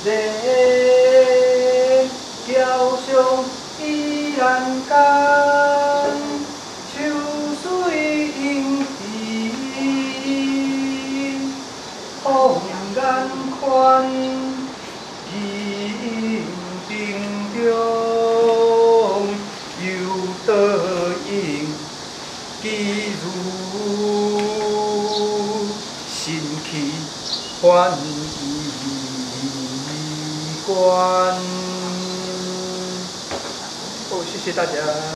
桥上依然间，秋水莺啼，风眼宽，银屏中又倒影，几如新去还关。哦，谢谢大家。